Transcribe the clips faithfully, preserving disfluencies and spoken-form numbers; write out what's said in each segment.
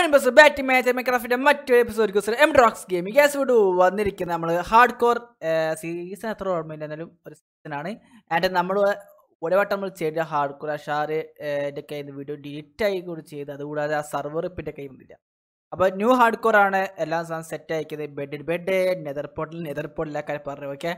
Again, we are back to Minecraft episode M R O X game. Yes, we do one hardcore season and number whatever time we hardcore share the video delete the server about new hardcore on a set bedded bed, nether portal, nether portal okay.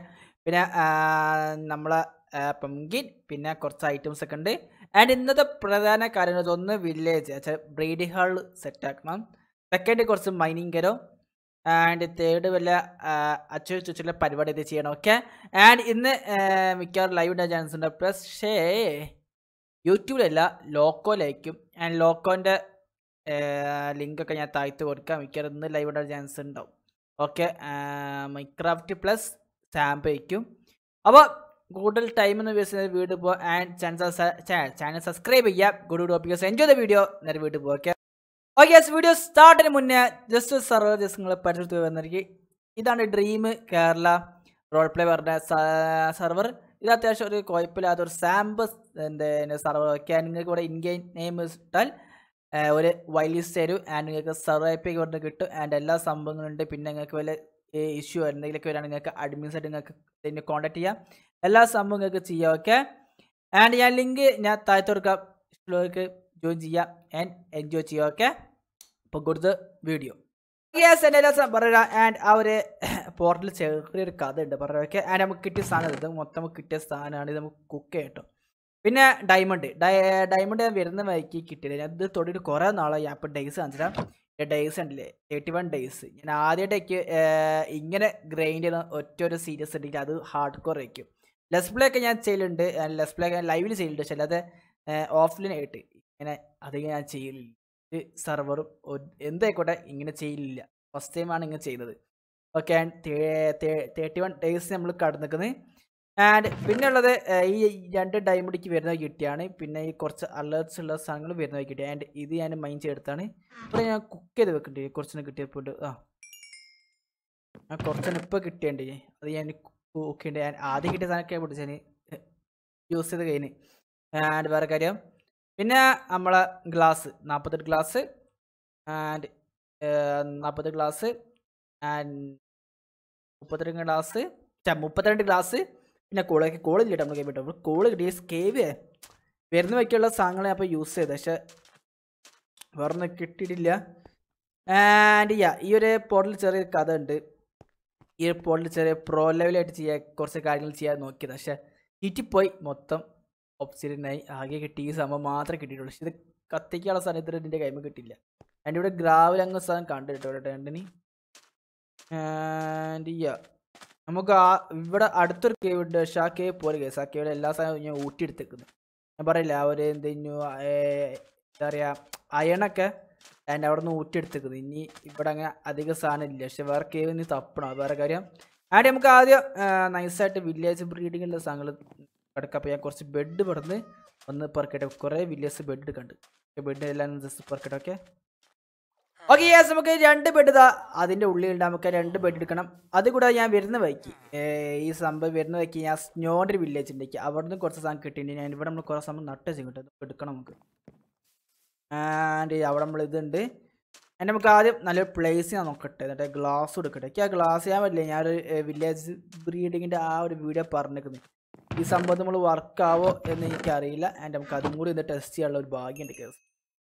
Namla pumpkin, pinna corsa item second day. And in the Pradana Karana on the village, Brady Hull set takman. Second course mining ghetto. And third villa achu chuchula padvada the chain, okay. And in the Mikar live Jansen press share YouTube loco like and loco on the link can type to work Mikar in the live Jansen. Okay, Minecraft plus Sampe. About good time in the video and channel channel subscribe yep good to because enjoy the video that video okay okay yes video started munne just server just ngal പരിചയപ്പെട്ടു വന്നിരിക്കും ഇതാണ് dream Kerala role play പറഞ്ഞ server ഇത് അത്യാവശ്യം ഒരു കുഴപ്പമില്ലാത്ത ഒരു sample എന്താ സെർവർ ഒക്കെ നിങ്ങൾക്ക് ഇവിടെ ഇൻ ഗെയിം നെയിം ഇട്ടാൽ ഒരു വൈൽഡ് ലിസ്റ്റ് തരും ആൻഡ് നിങ്ങൾക്ക് സെർവർ ഐ പി ഒക്കെ കിട്ടും ആൻഡ് എല്ലാ സംഭവങ്ങളും ഉണ്ട് പിന്നെ നിങ്ങൾക്ക് വല്ല ഇഷ്യൂ എന്തെങ്കിലുമൊക്കെ വരാണെങ്കിൽ നിങ്ങൾക്ക് അഡ്മിൻസ് ആയിട്ട് നിങ്ങൾക്ക് ഇതിനെ കോൺടാക്ട് ചെയ്യാം എല്ലാ സംഭവങ്ങൾക്ക് ചെയ്യാം ഓക്കെ ആൻഡ് ഞാൻ ലിങ്ക് ഞാൻ താഴത്ത് കൊടുക്കാം ഇഷ്ടമുള്ളവർക്ക് ജോയിൻ ചെയ്യാം ആൻഡ് എൻജോയ് ചെയ്യാം ഓക്കെ അപ്പോൾ കൊടുത്ത വീഡിയോ യെസ് എൻ്റെ എല്ലാ പറയുക ആൻഡ് ആ ഒരു പോർട്ടൽ ചെറിയൊരു കഥ ഉണ്ട് പറയുക ഓക്കെ ആൻഡ് നമുക്ക് കിട്ടിയ സാധനം ഇത് മൊത്തം കിട്ടിയ സാധനമാണ് ഇത് നമുക്ക് കുക്ക് ചെയ്യട്ടോ പിന്നെ ഡയമണ്ട് ഡയമണ്ട് ഞാൻ വരുന്ന വഴിക്ക് കിട്ടിയില്ല ഞാൻ ഇത് തൊട്ടിട്ട് കുറേ നാളായി ഞാൻ ഇപ്പോൾ ഡേയ്സ് കാണിച്ചിട്ടാ ഡേയ്സ് ഉണ്ടല്ലേ തേർട്ടി വൺ ഡേയ്സ് ഞാൻ ആദ്യമായിട്ടേക്ക് ഇങ്ങനെ ഗ്രൈൻഡ് ചെയ്യുന്ന ഒറ്റ ഒരു സീരീസ് ഉണ്ടെങ്കിൽ അത് ഹാർഡ് കോർ ആയിരിക്കും ലെസ് പ്ലേ ഒക്കെ ഞാൻ ചെയ്യലുണ്ട് ലെസ് പ്ലേ ഒക്കെ ലൈവിൽ ചെയ്യലുണ്ട് പക്ഷെ അല്ലാതെ ഓഫ്ലൈൻ ആയിട്ട് ഇങ്ങനെ അധികം ഞാൻ ചെയ്യലില്ല ഒരു സെർവറും എന്തായിക്കോട്ടെ ഇങ്ങനെ ചെയ്യലില്ല ഫസ്റ്റ് ടൈമാണ് ഇങ്ങനെ ചെയ്തത് okay and thirty one days നമ്മൾ കടന്നിക്കുന്നത് ആൻഡ് പിന്നെ ഉള്ളത് ഈ രണ്ട് ഡയമണ്ടിക്ക് വരുന്നത് കിട്ടിയാണ് പിന്നെ ഈ കുറച്ച് അലേർട്സ് ഉള്ള സാധനങ്ങൾ വരുന്നത് കിട്ടി ആൻഡ് ഇത് ഞാൻ മൈൻഡ് ചെയ്തെടുത്താണ് ഇപ്പോൾ ഞാൻ കുക്ക് ചെയ്ത് വെക്കണ്ടേ കുറച്ചിനെ കിട്ടിയപ്പോൾ ആ ഞാൻ കുറച്ചിനെ ഇപ്പോൾ കിട്ടിയണ്ടേ അത് ഞാൻ കുക്ക് ചെയ്യണ്ടേ ഞാൻ ആദ്യം കിട്ടിയ സാധനമൊക്കെ പിടിച്ച് ഞാൻ യൂസ് ചെയ്ത് കഴിഞ്ഞ് ആൻഡ് വേറെ കാര്യം പിന്നെ നമ്മളെ ഗ്ലാസ് നാൽപ്പത്തെട്ട് ഗ്ലാസ് ആൻഡ് നാൽപ്പത്തെട്ട് ഗ്ലാസ് ആൻഡ് മുപ്പത്തിരണ്ട് ഗ്ലാസ് മുപ്പത്തിരണ്ട് ഗ്ലാസ് പിന്നെ കോളേക്ക് കോളില്ല നമ്മൾ കേട്ടോ നമ്മൾ കോള് കിട്ടിയ സ്കേവ് വരുന്ന വയ്ക്കുള്ള സാധനങ്ങൾ ഞാൻ അപ്പോൾ യൂസ് ചെയ്തത് പക്ഷെ വേറൊന്നും കിട്ടിയിട്ടില്ല ആൻഡ് യാ ഈ ഒരു പോർട്ടൽ ചെറിയ കഥ ഉണ്ട് ഈ ഒരു പോർട്ടൽ ചെറിയ പ്രോ ലെവലായിട്ട് ചെയ്യാൻ കുറച്ച് കാര്യങ്ങൾ ചെയ്യാൻ നോക്കിയത് പക്ഷെ ചീറ്റിപ്പോയി മൊത്തം ഒബ്സിഡിയനായി ആകെ കിട്ടി ഈ സംഭവം മാത്രമേ കിട്ടിയിട്ടുള്ളൂ പക്ഷെ ഇത് കത്തിക്കാനുള്ള സമയത്ത് ഇതിൻ്റെ കൈമ കിട്ടില്ല ആൻഡ് ഇവിടെ ഗ്രാവൽ അങ്ങ് സാധനം കണ്ടിട്ടോ രണ്ടനി ആൻഡ് യാ നമുക്ക് ആ ഇവിടെ അടുത്തൊരു കേവ് ഉണ്ട് പക്ഷേ ആ കേവ് പോലെ കേസ് ആ കേവിലെ എല്ലാ സാധനവും ഞാൻ ഊട്ടിയെടുത്തേക്കുന്നത് ഞാൻ പറയില്ല അവർ എന്തെഞ്ഞു എന്താ പറയുക അയണൊക്കെ ആൻഡ് അവിടെ നിന്ന് ഊട്ടിയെടുത്തേക്കുന്നത് ഇനി ഇവിടെ അങ്ങനെ അധികം സാധനം ഇല്ല പക്ഷെ വേറെ കേവ് ഇനി തപ്പണം വേറെ കാര്യം ആൻഡ് നമുക്ക് ആദ്യം നൈസായിട്ട് വില്ലേജ് ബ്രീഡിങ്ങുള്ള സാധനങ്ങൾ കിടക്കാം അപ്പോൾ ഞാൻ കുറച്ച് ബെഡ് പെടുന്ന് ഒന്ന് പെറുക്കട്ടെ കുറേ വില്ലേജ് ബെഡ് എടുക്കുന്നുണ്ട് ബെഡ് എല്ലാം ജസ്റ്റ് പെറുക്കട്ടെ ഓക്കെ ഓക്കെ യെസ് നമുക്ക് രണ്ട് ബെഡ് ഇതാ അതിൻ്റെ ഉള്ളിലുണ്ട് നമുക്ക് രണ്ട് ബെഡ് എടുക്കണം അതുകൂടാതെ ഞാൻ വരുന്ന വഴിക്ക് ഈ സംഭവം വരുന്ന വഴിക്ക് ഞാൻ സ്നോൻ്റെ ഒരു വില്ലേജ് ഉണ്ടെങ്കിൽ അവിടെ നിന്ന് കുറച്ച് സാധനം കിട്ടിയിട്ടുണ്ട് ഞാൻ ഇവിടെ നമ്മൾ കുറേ സമയം നട്ട് ചെയ്യട്ടെ എടുക്കണം നമുക്ക് ആൻഡ് അവിടെ നമ്മൾ ഇതുണ്ട് ആൻഡ് നമുക്ക് ആദ്യം നല്ലൊരു പ്ലേസ് ഞാൻ നോക്കട്ടെ എന്നിട്ട് ഗ്ലാസ് കൊടുക്കട്ടെ എനിക്ക് ആ ഗ്ലാസ് ചെയ്യാൻ പറ്റില്ല ഞാനൊരു വില്ലേജ് ബ്രീഡിങ്ങിൻ്റെ ആ ഒരു വീഡിയോ പറഞ്ഞിരിക്കുന്നത് ഈ സംഭവം നമ്മൾ വർക്കാവോ എന്ന് എനിക്കറിയില്ല ആൻഡ് നമുക്ക് അതും കൂടി ഒന്ന് ടെസ്റ്റ് ചെയ്യാനുള്ള ഒരു ഭാഗ്യമുണ്ട് കേസ്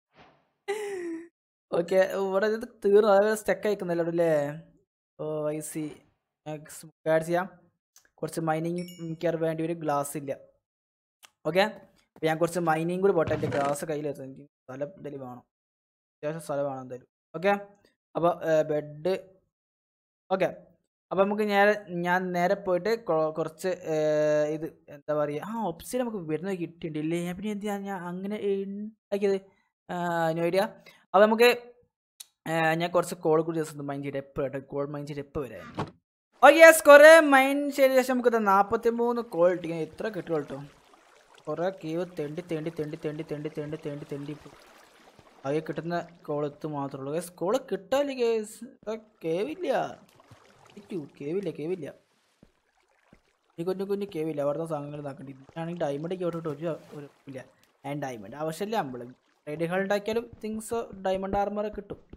ഓക്കെ ഇവിടെ ഇത് തീർന്നു അതേപോലെ സ്റ്റെക്ക് അയക്കുന്നില്ല അല്ലേ ഓ ഐ സി ആഡ് ചെയ്യാം കുറച്ച് മൈനിങ് മിക്കവാറും വേണ്ടി ഒരു ഗ്ലാസ് ഇല്ല ഓക്കെ അപ്പോൾ ഞാൻ കുറച്ച് മൈനിങ് കൂടി പോട്ടെ എൻ്റെ ഗ്ലാസ് കയ്യിലെത്തും എനിക്ക് സ്ഥലം എന്തായാലും വേണം അത്യാവശ്യം സ്ഥലം വേണം എന്തായാലും ഓക്കെ അപ്പോൾ ബെഡ് ഓക്കെ അപ്പോൾ നമുക്ക് നേരെ ഞാൻ നേരെ പോയിട്ട് കുറച്ച് ഇത് എന്താ പറയുക ആ ഓപ്ഷൻ നമുക്ക് വരുന്നത് കിട്ടിയിട്ടില്ലേ ഞാൻ പിന്നെ എന്ത് ഞാൻ അങ്ങനെ ഉണ്ടാക്കിയത് നോയിഡിയ അപ്പോൾ നമുക്ക് ഞാൻ കുറച്ച് കോൾ കൂടി ജസ്റ്റ് മൈൻഡ് ചെയ്ത് എപ്പോൾ കേട്ടോ കോൾ മൈൻഡ് ചെയ്ത് എപ്പോൾ വരാം ഓ യെസ് കുറേ മൈൻഡ് ചെയ്ത ശേഷം നമുക്ക് നാൽപ്പത്തി മൂന്ന് കോൾ ഇട്ടിങ്ങനെ എത്ര കിട്ടും കേട്ടോ കുറേ കേവ് തെണ്ടി തെണ്ടി തെണ്ടി തെണ്ടി തെണ്ടി തെണ്ടി തെണ്ടി തെണ്ടി ആകെ കിട്ടുന്ന കോൾ എത്ത് മാത്രമേ ഉള്ളൂ കേസ് കോൾ കിട്ടാല്ലേ കേസ് കേവില്ല കേവില്ല കേവില്ല ഈ കുഞ്ഞു കുഞ്ഞു കേവില്ല അവിടുത്തെ സാധനങ്ങൾ ഇതാക്കേണ്ടി ആണെങ്കിൽ ഡയമണ്ട് കേട്ടിട്ട് ഒരു ഒരു ഇല്ല ആൻഡ് ഡയമണ്ട് ആവശ്യമില്ല നമ്മൾ റെഡികൾ ഉണ്ടാക്കിയാലും തിങ്സ് ഡയമണ്ട് ആർമർ കിട്ടും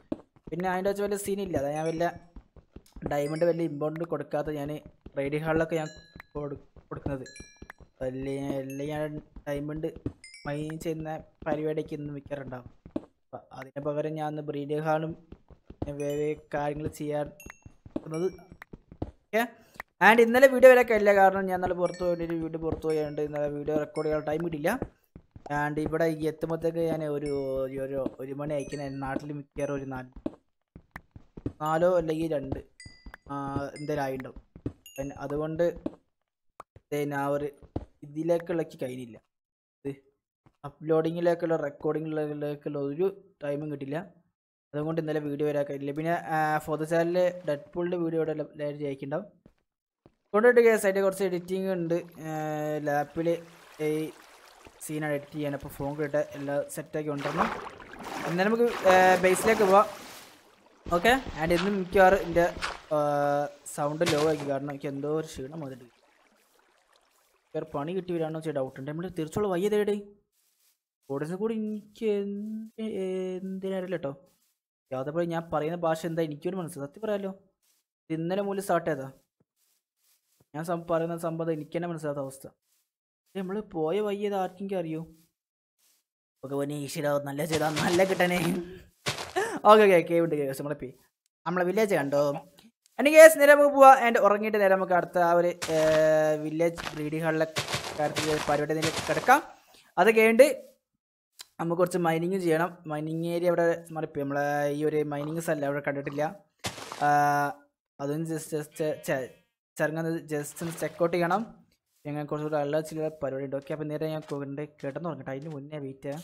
പിന്നെ അതിൻ്റെ വെച്ച് വലിയ സീനില്ല. അതാ ഞാൻ വലിയ ഡയമണ്ട് വലിയ ഇമ്പോർട്ടൻ്റ് കൊടുക്കാത്ത ഞാൻ റൈഡിംഗ് ഹാളിലൊക്കെ ഞാൻ കൊടുക്കുന്നത്. വലിയ എല്ലാം ഞാൻ ഡയമണ്ട് മൈൻ ചെയ്യുന്ന പരിപാടിക്ക് ഇന്ന് മിക്കാറുണ്ടാവും. അപ്പം അതിന് പകരം ഞാൻ ഒന്ന് ബ്രീഡിംഗ് ഹാളും വേറെ കാര്യങ്ങൾ ചെയ്യാൻ ഓക്കെ. ആൻഡ് ഇന്നലെ വീഡിയോ വരെ കഴിയില്ല, കാരണം ഞാൻ ഇന്നലെ പുറത്ത് പോയിട്ട് വീഡിയോ പുറത്ത് പോയുണ്ട്. ഇന്നലെ വീഡിയോ റെക്കോർഡ് ചെയ്യാൻ ടൈം കിട്ടില്ല. ആൻഡ് ഇവിടെ എത്തുമ്പോഴത്തേക്ക് ഞാൻ ഒരു ഒരു ഒരു മണി അയക്കുന്ന നാട്ടിൽ മിക്കവാറും ഒരു നാല് നാലോ അല്ലെങ്കിൽ രണ്ട് എന്തായാലും ആയിട്ടുണ്ടാവും. പിന്നെ അതുകൊണ്ട് ആ ഒരു ഇതിലേക്കുള്ളക്ക് കഴിഞ്ഞില്ല, ഇത് അപ്ലോഡിങ്ങിലേക്കുള്ള റെക്കോർഡിങ്ങിലേക്കുള്ള ഒരു ടൈമും കിട്ടില്ല. അതുകൊണ്ട് ഇന്നലെ വീഡിയോ വരാൻ കഴിയില്ല. പിന്നെ ഫോട്ടോ ചാനലിൽ ഡെഡ്പൂളിൻ്റെ വീഡിയോ ഇവിടെ ലൈറ്റ് ജയിക്കുന്നുണ്ടാവും. കൊണ്ടിട്ട് കേസ് അതിൻ്റെ കുറച്ച് എഡിറ്റിംഗ് ഉണ്ട്. ലാപ്പിൽ ഈ സീനാണ് എഡിറ്റ് ചെയ്യാൻ. അപ്പോൾ ഫോൺ കിട്ടാൻ എല്ലാം സെറ്റാക്കി കൊണ്ടുവരണം. എന്നാലും നമുക്ക് ബേസിലേക്ക് പോവാം. ഓക്കെ. ആൻഡ് ഇന്നും മിക്കവാറും എൻ്റെ സൗണ്ട് ലോ ആക്കി, കാരണം എനിക്ക് എന്തോ ഒരു ക്ഷീണം വന്നിട്ട് വേറെ പണി കിട്ടി വരാണോ വെച്ചാൽ ഡൗട്ട് ഉണ്ട്. നമ്മൾ തിരിച്ചുള്ള വയ്യ തേടി ഓടിച്ച കൂടി എനിക്ക് എന്തിനറിയില്ല കേട്ടോ. യാതപ്പോൾ ഞാൻ പറയുന്ന ഭാഷ എന്താ എനിക്കൊരു മനസ്സിലായി. സത്യം പറയാമല്ലോ, ഇന്നലെ മൂല്യം സ്റ്റാർട്ട് ചെയ്താ ഞാൻ പറയുന്ന സംഭവം എനിക്ക് തന്നെ മനസ്സിലാത്ത അവസ്ഥ. നമ്മൾ പോയ വയ്യത് ആർക്കെങ്കിലും അറിയോ? ഓക്കെ ഈശ്വര നല്ല ചെയ്താ നല്ല കിട്ടണേ. ഓക്കെ ഓക്കെ കേവ് ഉണ്ട് കേസ് നമ്മളെ പി നമ്മളെ വില്ലേജ് കണ്ടോ. എൻ്റെ കേസ് നേരെ നമുക്ക് പോവാം. ആൻഡ് ഉറങ്ങിയിട്ട് നേരെ നമുക്ക് അടുത്ത ആ ഒരു വില്ലേജ് ബ്രീഡിംഗ് ഹാളിലെ കാര്യത്തിൽ പരിപാടി കിടക്കാം. അത് കഴിഞ്ഞിട്ട് നമുക്ക് കുറച്ച് മൈനിങ് ചെയ്യണം. മൈനിങ് ഏരിയ അവിടെ മറിപ്പോയി. നമ്മളെ ഈ ഒരു മൈനിങ് സ്ഥലം അവിടെ കണ്ടിട്ടില്ല. അതൊന്ന് ജസ്റ്റ് ജസ്റ്റ് ചെറുങ്ങനെ ജസ്റ്റ് ഒന്ന് ചെക്കൗട്ട് ചെയ്യണം. ഞങ്ങൾ കുറച്ചുകൂടെ അല്ല ചില പരിപാടി ഉണ്ട്. ഓക്കെ. അപ്പോൾ നേരെ ഞാൻ കൊണ്ട് കേട്ടെന്ന് തുടങ്ങട്ടെ. അതിന് മുന്നേ വെയിറ്റ് ചെയ്യാം.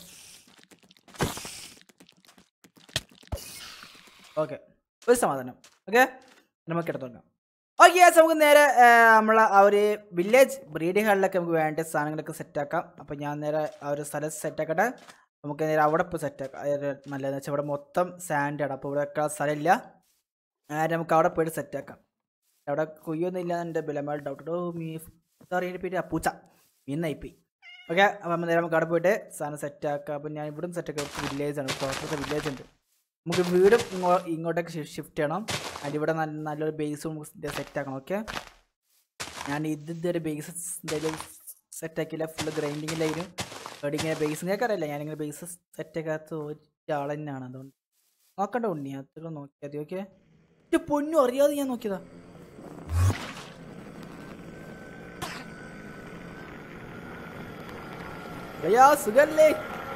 ഓക്കെ, ഒരു സമാധാനം. ഓക്കെ, നമുക്ക് എടുത്ത് തുടങ്ങാം. ഓക്കെ യെസ്, നമുക്ക് നേരെ നമ്മളെ ആ ഒരു വില്ലേജ് ബ്രീഡിംഗ് ഹാളിലൊക്കെ നമുക്ക് വേണ്ട സാധനങ്ങളൊക്കെ സെറ്റാക്കാം. അപ്പോൾ ഞാൻ നേരെ ആ ഒരു സ്ഥലം സെറ്റാക്കട്ടെ. നമുക്ക് നേരെ അവിടെ ഇപ്പോൾ സെറ്റാക്കാം. നല്ലതെന്ന് വെച്ചാൽ ഇവിടെ മൊത്തം സാൻഡാണ്. അപ്പോൾ ഇവിടെ വെക്കാൻ സ്ഥലമില്ല. നമുക്ക് അവിടെ പോയിട്ട് സെറ്റാക്കാം. അവിടെ കുയ്യൊന്നും ഇല്ല എൻ്റെ ബിലമാൽ ഡൗട്ട്. ഓ മീ അറിയാൻ പേര് പൂച്ച മീന്നായിപ്പോയി. ഓക്കെ, അപ്പം നേരെ നമുക്ക് അവിടെ പോയിട്ട് സാധനം സെറ്റാക്കാം. അപ്പം ഞാൻ ഇവിടെ സെറ്റാക്കാം. വില്ലേജാണ്, തൊട്ടടുത്ത വില്ലേജ് ഉണ്ട്. നമുക്ക് വീടും ഇങ്ങോട്ടേക്ക് ഷിഫ്റ്റ് ചെയ്യണം. അതിൽ ഇവിടെ നല്ല നല്ലൊരു ബേസും സെറ്റാക്കണം. ഓക്കെ, ഞാൻ ഇത് ഇതൊരു ബേസ് എന്തായാലും സെറ്റാക്കിയില്ല. ഫുള്ള് ഗ്രൈൻഡിങ്ങിലായിരുന്നു. അവിടെ ഇങ്ങനെ ബേസിനൊക്കെ അറിയില്ല. ഞാനിങ്ങനെ ബേസ് സെറ്റാക്കാത്ത ഒരാൾ തന്നെയാണ്. അതുകൊണ്ട് നോക്കണ്ട ഉണ്ണി, അത്ര നോക്കിയാൽ മതി. ഓക്കെ, ഇത് പൊന്നും അറിയാതെ ഞാൻ നോക്കിയതാ. സുഖല്ലേ?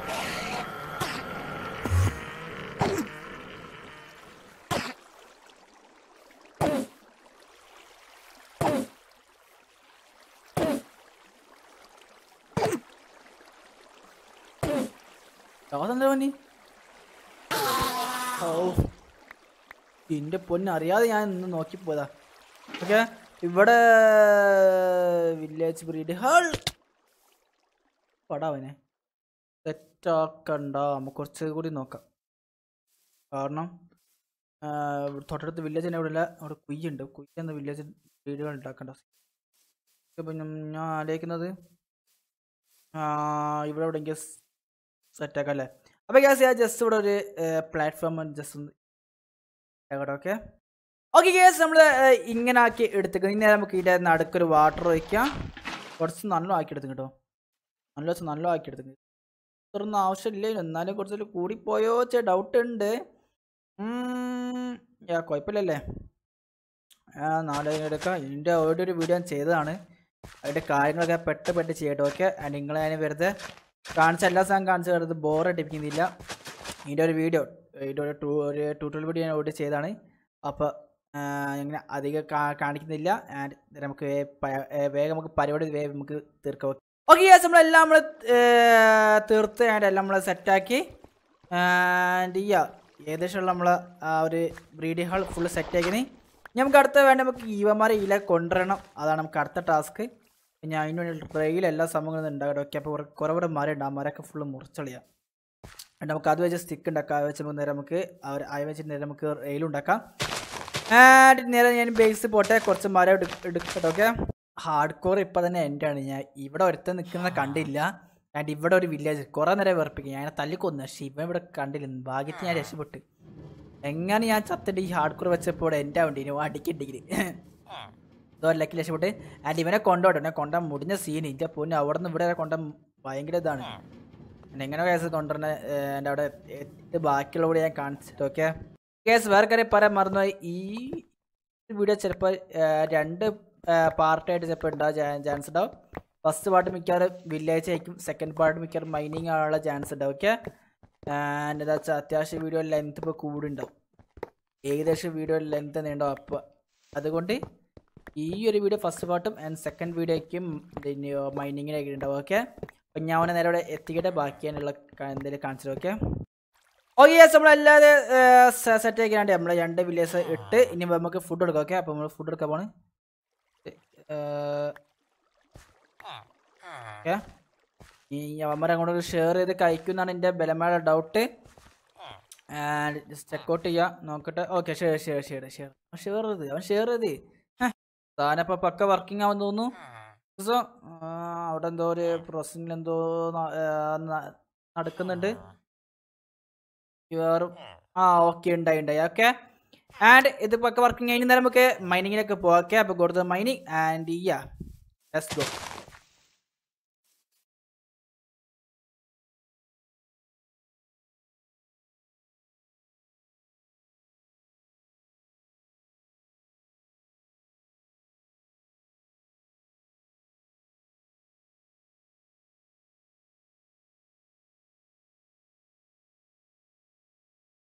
അതെന്താ പണി? ഓ എൻ്റെ പൊന്ന് അറിയാതെ ഞാൻ ഇന്ന് നോക്കിപ്പോയതാ. ഓക്കെ, ഇവിടെ വില്ലേജ് ബ്രീഡ് ഹാൾ പടാവനെ സെറ്റാക്കണ്ട. നമുക്ക് കുറച്ച് കൂടി നോക്കാം. കാരണം തൊട്ടടുത്ത് വില്ലേജ് തന്നെ ഇവിടെ ഇല്ല. അവിടെ കുയ്യുണ്ട്. കുയ്യ എന്ന വില്ലേജ് ബ്രീഡുകൾ ഉണ്ടാക്കണ്ട. ഇപ്പം ഞാൻ ആലോചിക്കുന്നത് ഇവിടെ എവിടെയെങ്കിലും സെറ്റാക്കാം അല്ലേ. അപ്പോൾ ഗ്യാസ് ഞാൻ ജസ്റ്റ് ഇവിടെ ഒരു പ്ലാറ്റ്ഫോം ജസ്റ്റ് ഒന്ന് ആകട്ടെ. ഓക്കെ ഓക്കെ ഗ്യാസ് നമ്മൾ ഇങ്ങനെ ആക്കി എടുത്തേക്കും. ഇനി നമുക്ക് ഇതിൻ്റെ നടുക്കൊരു വാട്ടർ ഒഴിക്കാം. കുറച്ച് നല്ല ആക്കി എടുത്തു കേട്ടോ. നല്ല ദിവസം നല്ല ആക്കി എടുത്തു. ഇത്രയൊന്നും ആവശ്യമില്ല, എന്നാലും കുറച്ച് കൂടിപ്പോയോ ചേ ഡൗട്ട് ഉണ്ട്. കുഴപ്പമില്ലല്ലേ? നാളെ എടുക്കാം. ഇതിൻ്റെ ഓരോ ഒരു വീഡിയോ ഞാൻ ചെയ്തതാണ്. അതിൻ്റെ കാര്യങ്ങളൊക്കെ പെട്ട് പെട്ട് ചെയ്യട്ടെ. ഓക്കെ, നിങ്ങളെ ഞാൻ വെറുതെ കാണിച്ച എല്ലാ സാധനം കാണിച്ചു കിടന്നത് ബോറടിപ്പിക്കുന്നില്ല. ഇതിൻ്റെ ഒരു വീഡിയോ ഇതിൻ്റെ ഒരു ടൂ ഒരു ട്യൂട്ടോറിയൽ വീഡിയോ ഞാൻ ഓടി ചെയ്തതാണ്. അപ്പോൾ ഇങ്ങനെ അധികം കാണിക്കുന്നില്ല. ആൻഡ് നമുക്ക് വേഗം നമുക്ക് പരിപാടി വേഗം നമുക്ക് തീർക്കാം. ഓക്കെ യെസ്, നമ്മളെല്ലാം നമ്മൾ തീർത്ത് ആൻഡ് എല്ലാം നമ്മൾ സെറ്റാക്കി. ആൻഡ് യാ ഏകദേശം നമ്മൾ ആ ഒരു ബ്രീഡിംഗ് ഹാൾ ഫുള്ള് സെറ്റാക്കിന്. നമുക്ക് അടുത്ത വേണ്ട നമുക്ക് ഈവന്മാരെ ഇല കൊണ്ടുവരണം. അതാണ് നമുക്ക് അടുത്ത ടാസ്ക്. പിന്നെ അതിന് വേണ്ടി ട്രെയിൽ എല്ലാ സംഭവങ്ങളും ഉണ്ടാകട്ടെ. ഓക്കെ, അപ്പോൾ കുറേ കൂടെ മരമുണ്ട്. ആ മരമൊക്കെ ഫുള്ള് മുറിച്ചളിയാം. നമുക്ക് അത് വെച്ച് സ്റ്റിക്ക് ഉണ്ടാക്കാം. അത് വെച്ച് നേരെ നമുക്ക് അവർ അത് വെച്ചിട്ട് നേരെ നമുക്ക് റെയിലുണ്ടാക്കാം. ആൻഡ് നേരെ ഞാൻ ബേസ് പോട്ടെ കുറച്ച് മരം എടുക്കട്ടെ. ഓക്കെ, ഹാർഡ് കോർ ഇപ്പം തന്നെ എൻ്റെ ആണ്. ഞാൻ ഇവിടെ ഒരുത്തൻ നിൽക്കുന്നത് കണ്ടില്ല. ആൻഡ് ഇവിടെ ഒരു വില്ലേജ് കുറേ നേരം വെറുപ്പിക്കും. ഞാൻ തല്ലിക്കൊന്നു. പക്ഷേ ഇവൻ ഇവിടെ കണ്ടില്ല. ഭാഗ്യത്തിൽ ഞാൻ രക്ഷപ്പെട്ട്. എങ്ങനെ ഞാൻ ചത്തിട്ട് ഈ ഹാർഡ് കോർ വെച്ചപ്പോൾ എൻ്റെ വണ്ടി അടിക്കിട്ടിങ്ങനെ ഇതോ ലക്കി രക്ഷപ്പെട്ട് ആൻഡ് ഇവനെ കൊണ്ടോട്ടെ എന്നെ കൊണ്ടാൻ മുടിഞ്ഞ സീൻ ഇൻ്റെ പൊന്നെ അവിടെ നിന്ന് ഇവിടെ കൊണ്ട ഭയങ്കര ഇതാണ് എങ്ങനെ കേസ് കൊണ്ടുവരണ എൻ്റെ അവിടെ എത്തി ബാക്കിയുള്ളവിടെ ഞാൻ കാണിച്ചിട്ട് ഓക്കെ കേസ് വേറെ കാര്യം പറയാൻ മറന്നുപോയി ഈ വീഡിയോ ചിലപ്പോൾ രണ്ട് പാർട്ടായിട്ട് ചിലപ്പോൾ ഉണ്ടാകാൻ ചാൻസ് ഉണ്ടാവും ഫസ്റ്റ് പാർട്ട് മിക്കവാറും വില്ലേജ് ആയിരിക്കും സെക്കൻഡ് പാർട്ട് മിക്കവാറും മൈനിങ് ആകാനുള്ള ചാൻസ് ഉണ്ടാവും ഓക്കെ ആൻഡ് എന്താ വെച്ചാൽ അത്യാവശ്യം വീഡിയോ ലെങ്ത് ഇപ്പോൾ കൂടി ഉണ്ടാവും ഏകദേശം വീഡിയോ ലെങ്ത് നീണ്ടാവും അപ്പോൾ അതുകൊണ്ട് ഈ ഒരു വീഡിയോ ഫസ്റ്റ് പാർട്ടും ആൻഡ് സെക്കൻഡ് വീഡിയോയ്ക്കും പിന്നെ മൈനിങ്ങിനൊക്കെ ഉണ്ടാവും ഓക്കെ അപ്പം ഞാൻ അവനെ നേരെ ഇവിടെ എത്തിക്കട്ടെ ബാക്കി അതിനുള്ള എന്തെങ്കിലും കാണിച്ചത് ഓക്കെ ഓക്കെ യെസ് നമ്മളല്ലാതെ സെറ്റ് ആക്കിയാണ്ട് നമ്മൾ രണ്ട് വില്ലേജ് ഇട്ട് ഇനി നമുക്ക് ഫുഡ് എടുക്കാം ഓക്കെ അപ്പോൾ നമ്മൾ ഫുഡ് എടുക്കാൻ പോണ് ഓക്കെ ഈ അവന്മാർ അങ്ങോട്ട് ഷെയർ ചെയ്ത് കഴിക്കുമെന്നാണ് എൻ്റെ ബലമായ ഡൗട്ട് ആൻഡ് ജസ്റ്റ് ചെക്കൗട്ട് ചെയ്യാം നോക്കട്ടെ okay share share share share share ചെയ്ത് അവൻ ഷെയർ ചെയ്ത് സാധനം പക്ക വർക്കിംഗ് ആവാൻ തോന്നുന്നു സോ അവിടെ എന്തോ ഒരു പ്രോസസ്സിംഗിൽ എന്തോ നടക്കുന്നുണ്ട് വേറും ആ ഓക്കെ ഉണ്ടായി ഉണ്ടായി ഓക്കെ ആൻഡ് ഇത് പക്ക വർക്കിംഗ് കഴിഞ്ഞ് നേരം നമുക്ക് മൈനിങ്ങിനൊക്കെ പോകാം ഓക്കെ അപ്പോൾ കൊടുത്തത് mining and yeah let's go